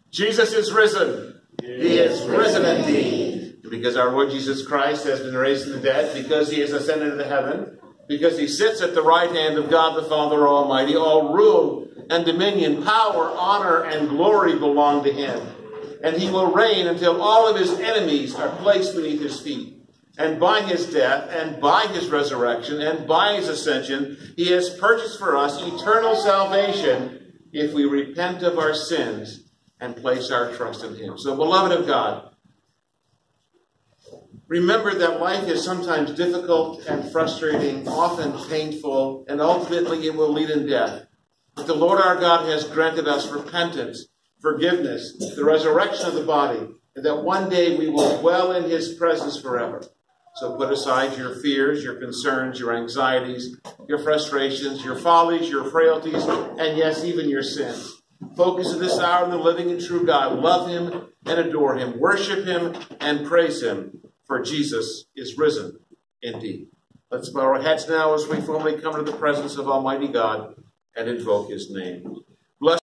Jesus is risen. He is risen indeed. Because our Lord Jesus Christ has been raised from the dead, because he has ascended into heaven, because he sits at the right hand of God the Father Almighty, all rule and dominion, power, honor, and glory belong to him. And he will reign until all of his enemies are placed beneath his feet. And by his death, and by his resurrection, and by his ascension, he has purchased for us eternal salvation if we repent of our sins and place our trust in him. So, beloved of God, remember that life is sometimes difficult and frustrating, often painful, and ultimately it will lead in death. But the Lord our God has granted us repentance, forgiveness, the resurrection of the body, and that one day we will dwell in his presence forever. So put aside your fears, your concerns, your anxieties, your frustrations, your follies, your frailties, and yes, even your sins. Focus in this hour on the living and true God. Love him and adore him. Worship him and praise him, for Jesus is risen indeed. Let's bow our heads now as we formally come to the presence of Almighty God and invoke his name.